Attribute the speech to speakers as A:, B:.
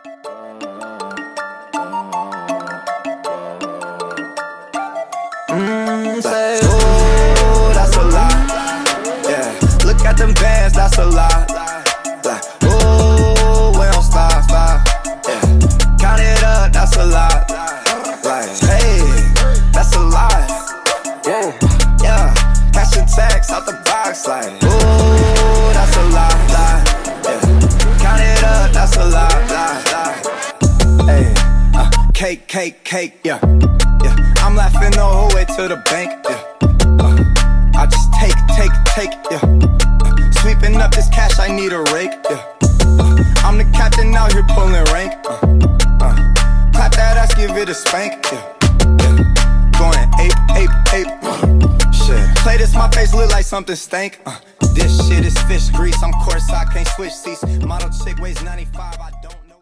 A: Say, ooh, that's a lot. Yeah, look at them bands, that's a lot. Like, ooh, we don't stop. Yeah, count it up, that's a lot. Like, hey, that's a lot. Whoa, yeah, cash and tax out the box. Like, ooh, that's a lot. Yeah, count it up, that's a lot. Hey, cake, yeah. I'm laughing the whole way to the bank, yeah. I just take, yeah. Sweeping up this cash, I need a rake, yeah. I'm the captain out here pulling rank, clap that ass, give it a spank, yeah. Going ape, shit. Play this, my face look like something stank, this shit is fish grease, I'm course, I can't switch seats. Model chick weighs 95,